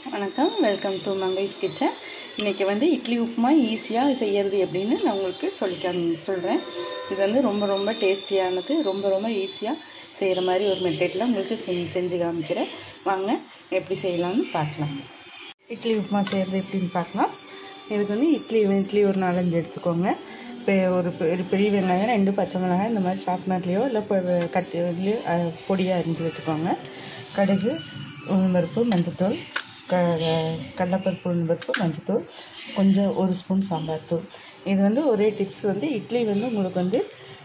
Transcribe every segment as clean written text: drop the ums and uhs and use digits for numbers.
வணக்கம், welcome to Mangai's kitchen. இன்றைக்கி வந்து இட்லி உப்புமா ஈஸியாக செய்கிறது எப்படின்னு நான் உங்களுக்கு சொல்கிறேன். இது வந்து ரொம்ப டேஸ்டியானது, ரொம்ப ஈஸியாக செய்கிற மாதிரி ஒரு மெத்தடில் உங்களுக்கு செஞ்சு காமிக்கிறேன். வாங்க எப்படி செய்யலாம்னு பார்க்கலாம். இட்லி உப்புமா செய்கிறது எப்படின்னு பார்க்கலாம். இதுக்கு வந்து இட்லி ஒரு 4-5 எடுத்துக்கோங்க. இப்போ ஒரு பெரிய வெங்காயம், 2 பச்சை மிளகாய் இந்த மாதிரி ஷார்ப்னர்லேயோ இல்லை கத்திலையோ பொடியாக அரிஞ்சு வச்சுக்கோங்க. கடுகு, உளுந்தம்பருப்பு, மஞ்சத்தூள், கடலைப்பருப்பு, உளுந்தம்பருப்பு, மஞ்சத்தூள், கொஞ்சம் 1 ஸ்பூன் சாம்பார் தூள். இது வந்து ஒரே டிப்ஸ் வந்து இட்லி வந்து உங்களுக்கு வந்து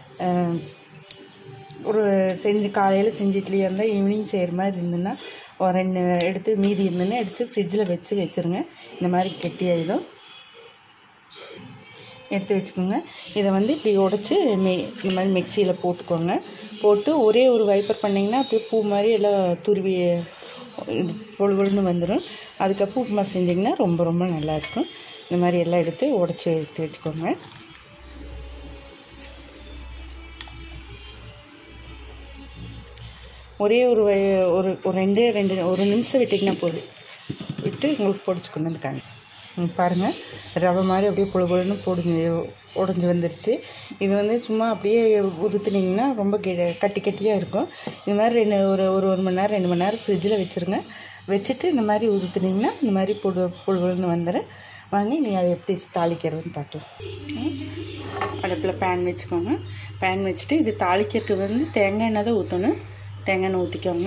ஒரு காலையில் செஞ்சு இட்லியாக இருந்தால் ஈவினிங் செய்கிற மாதிரி இருந்ததுன்னா ஒரு 2 எடுத்து மீதி இருந்ததுன்னா எடுத்து ஃப்ரிட்ஜில் வச்சுருங்க. இந்த மாதிரி கெட்டியாயிடும். எடுத்து வச்சுக்கோங்க. இதை வந்து இப்படி உடச்சி இந்த மாதிரி மிக்சியில் போட்டுக்கோங்க. போட்டு ஒரே ஒரு வைப்பர் பண்ணிங்கன்னா அப்படியே பூ மாதிரி எல்லாம் துருவி இது பொழுன்னு வந்துடும். அதுக்கப்புறம் உப்புமா செஞ்சிங்கன்னா ரொம்ப நல்லாயிருக்கும். இந்த மாதிரி எல்லாம் எடுத்து உடச்சி எடுத்து வச்சுக்கோங்க. ஒரே ஒரு 2 நிமிஷம் விட்டிங்கன்னா போதும். விட்டு உங்களுக்கு பொடிச்சு கொண்டு வந்து காமி. பாருங்கள், ரவை மாதிரி அப்படியே பொழுன்னு உடஞ்சி வந்துருச்சு. இது வந்து சும்மா அப்படியே உதுத்துனிங்கன்னா ரொம்ப கட்டியாக இருக்கும். இது மாதிரி ஒரு மணி நேரம் 2 மணி நேரம் ஃப்ரிட்ஜில் வச்சுருங்க. வச்சுட்டு இந்த மாதிரி உதுத்துனிங்கன்னா இந்த மாதிரி பொழுன்னு வந்துடும். வாங்கி நீங்கள் அதை எப்படி தாளிக்கிறதுன்னு பார்க்கலாம். அடுப்பில் பேன் வச்சுக்கோங்க. பேன் வச்சுட்டு இது தாளிக்கிறதுக்கு வந்து தேங்காய் எண்ணெய் தான் ஊற்றணும். தேங்காய் எண்ணெய் ஊற்றிக்கோங்க.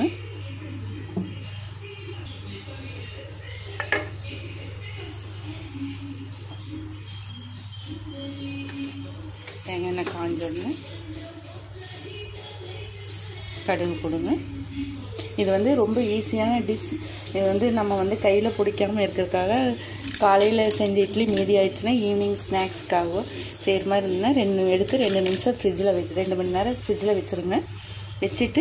தேங்காய் எண்ணெய் காஞ்சோடனே கடுகு போடுங்க. இது வந்து ரொம்ப ஈஸியான டிஷ். இது வந்து நம்ம வந்து கையில் பிடிக்காமல் இருக்கிறதுக்காக காலையில் செஞ்ச இட்லி மீதி ஆயிடுச்சுன்னா ஈவினிங் ஸ்நாக்ஸ்க்காக செய்கிற மாதிரி இருந்ததுன்னா 2 நிமிஷம் ஃப்ரிட்ஜில் 2 மணி நேரம் ஃப்ரிட்ஜில் வச்சுருங்க. வச்சுட்டு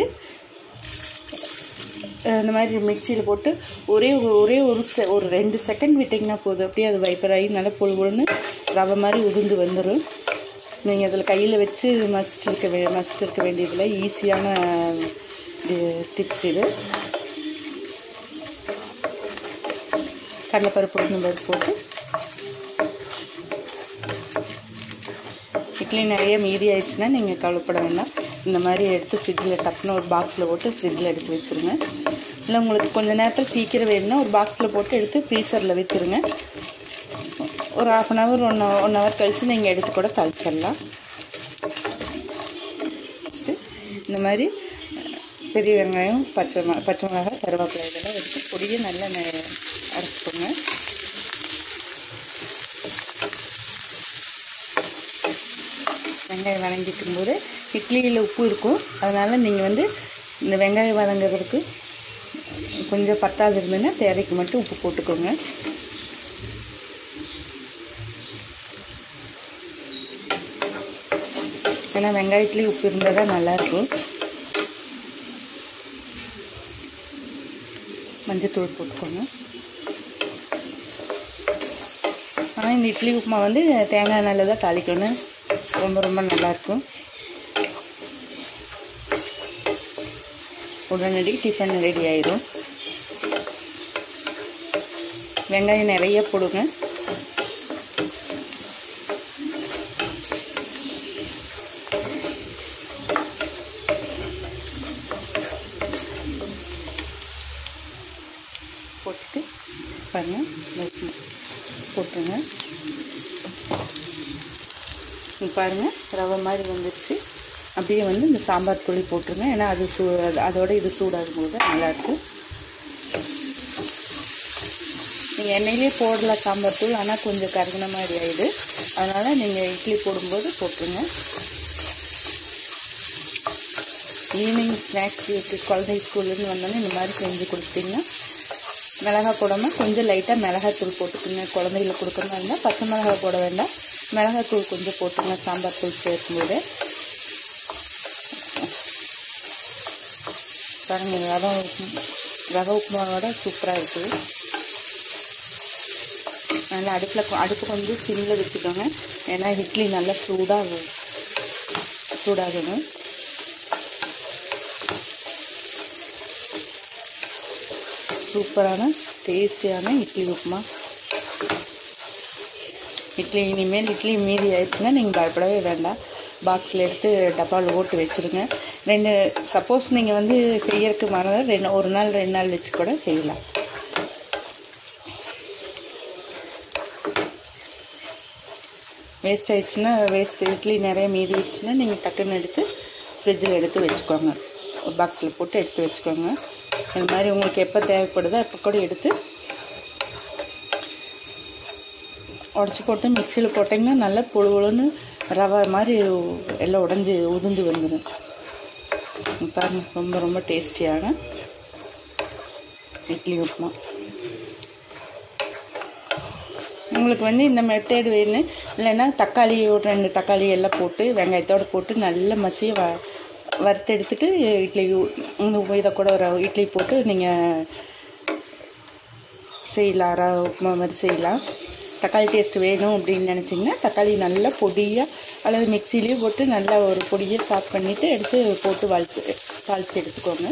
இந்த மாதிரி மிக்சியில் போட்டு ஒரே ஒரு 2 செகண்ட் விட்டிங்கன்னா போதும். அப்படியே அது வைப்பர் ஆகி நல்லா பொழுன்னு ரவை மாதிரி உதிர்ந்து வந்துடும். நீங்கள் அதில் கையில் வச்சு மசிச்சிருக்க வேண்டியதில் ஈஸியான டிப்ஸ் இது. கடலைப்பருப்பு, உளுந்தம்பருப்பு போட்டு இட்லி நிறைய மீதி ஆயிடுச்சுன்னா நீங்கள் கவலைப்பட வேண்டாம். இந்த மாதிரி எடுத்து ஃப்ரிட்ஜில் டக்குன்னு ஒரு பாக்ஸில் போட்டு ஃப்ரிட்ஜில் எடுத்து வச்சுருங்க. இல்லை உங்களுக்கு கொஞ்சம் நேரத்தில் சீக்கிரம் வேணும்னா ஒரு பாக்ஸில் போட்டு எடுத்து ஃப்ரீசரில் வச்சுருங்க. ஒரு 1/2 hour 1 hour கழித்து நீங்கள் எடுத்து கூட தாளிச்சிடலாம். இந்த மாதிரி பெரிய வெங்காயம், பச்சை மிளகாய், கருவேப்பிலை இதெல்லாம் எடுத்து பொடியை நல்லா அரைச்சிக்கோங்க. வெங்காயம் வதங்கிக்கும் போது இட்லியில் உப்பு இருக்கும். அதனால் நீங்கள் வந்து இந்த வெங்காயம் வதங்கிறதுக்கு கொஞ்சம் பத்தாது இருந்ததுன்னா தேவைக்கு மட்டும் உப்பு போட்டுக்கோங்க. ஏன்னா வெங்காயத்துலேயும் உப்பு இருந்தால் தான் நல்லாயிருக்கும். மஞ்சத்தூள் போட்டுக்கோங்க. ஆனால் இந்த இட்லி உப்புமா வந்து தேங்காய் எண்ணெயில் தான் தாளிக்கணும். ரொம்ப நல்லாயிருக்கும். உடனடி டிஃபன் ரெடி ஆயிடும். வெங்காயம் நிறைய போடுங்க. போட்டுட்டு பாருங்கள் போட்டுருங்க. பாருங்கள் ரவை மாதிரி வந்துடுச்சு. அப்படியே வந்து இந்த சாம்பார் தூளி போட்டுருங்க. ஏன்னா அது அதோட இது சூடாகும் போது நல்லாயிருக்கும். நீங்கள் எண்ணெயிலே போடலாம் சாம்பார் தூள், ஆனால் கொஞ்சம் கருகின மாதிரி ஆகிடுது. அதனால் நீங்கள் இட்லி போடும்போது போட்டுருங்க. ஈவினிங் ஸ்நாக்ஸ் குழந்தை ஸ்கூல்லேருந்து வந்தோன்னே இந்த மாதிரி செஞ்சு கொடுத்தீங்கன்னா மிளகாய் போடாமல் கொஞ்சம் லைட்டாக மிளகாய்த்தூள் போட்டுக்கோங்க. குழந்தைகளுக்கு கொடுக்குறதா இருந்தால் பச்சை மிளகாய் போட வேண்டாம், மிளகாய்த்தூள் கொஞ்சம் போட்டுங்க சாம்பார் தூள் சேர்க்கும்போது. பாருங்கள், ரவை உப்புமாவோட சூப்பராக இருக்குது. நல்லா அடுப்பு கொஞ்சம் சிம்மில் வச்சுக்கோங்க. ஏன்னா இட்லி நல்லா சூடாகணும். சூப்பரான டேஸ்டியான இட்லி உப்புமா. இட்லி இனிமேல் இட்லி மீதி ஆயிடுச்சுன்னா நீங்கள் பயப்படவே வேண்டாம். பாக்ஸில் எடுத்து டப்பாவில் ஓட்டு வச்சுருங்க. சப்போஸ் நீங்கள் வந்து செய்யறதுக்கு மறந்தால் ஒரு நாள் 2 நாள் வச்சு கூட செய்யலாம். வேஸ்ட் ஆயிடுச்சுன்னா இட்லி நிறைய மீதி ஆயிடுச்சுன்னா நீங்கள் டக்குன்னு எடுத்து ஃப்ரிட்ஜில் எடுத்து வச்சுக்கோங்க. ஒரு பாக்ஸில் போட்டு எடுத்து வச்சுக்கோங்க. இது மாதிரி உங்களுக்கு எப்போ தேவைப்படுதோ அப்போ கூட எடுத்து உடச்சி போட்டு மிக்சியில் போட்டிங்கன்னா நல்லா புழுன்னு ரவை மாதிரி எல்லாம் உதிர்ந்து வந்துடும். பாருங்கள், ரொம்ப ரொம்ப டேஸ்டியான இட்லி உப்புமா. உங்களுக்கு வந்து இந்த மெத்தேடு வேணும் இல்லைன்னா தக்காளி ஒரு 2 தக்காளி எல்லாம் போட்டு வெங்காயத்தோடு போட்டு நல்லா மசிய வறுத்து எடுத்துட்டு இட்லி இதை கூட ஒரு இட்லி போட்டு நீங்கள் செய்யலாம். ரவை உப்புமா மாதிரி செய்யலாம். தக்காளி டேஸ்ட் வேணும் அப்படின்னு நினச்சிங்கன்னா தக்காளி நல்லா பொடியாக அல்லது மிக்சிலேயே போட்டு நல்லா ஒரு பொடியை சாப் பண்ணிவிட்டு எடுத்து போட்டு தாளித்து எடுத்துக்கோங்க.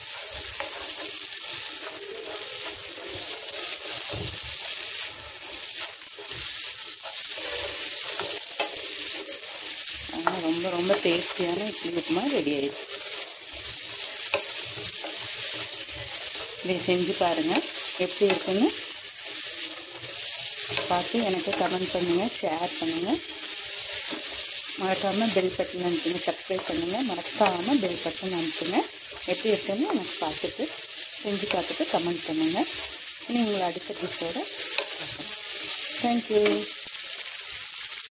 ரொம்ப ரொம்ப டேஸ்டியான இட்லி உப்புமா ரெடி ஆயிடுச்சு. இதை செஞ்சு பாருங்கள், எப்படி இருக்குன்னு பார்த்து எனக்கு கமெண்ட் பண்ணுங்கள், ஷேர் பண்ணுங்கள். மறக்காமல் பெல் பட்டன் அனுப்புங்க, சப்ஸ்கிரைப் பண்ணுங்கள். மறக்காமல் பெல் பட்டன் அனுப்புங்க. எப்படி இருக்குன்னு எனக்கு செஞ்சு பார்த்துட்டு கமெண்ட் பண்ணுங்கள். உங்களை அடுத்த டிஷ்ஷோட பார்க்குறேன். தேங்க்யூ.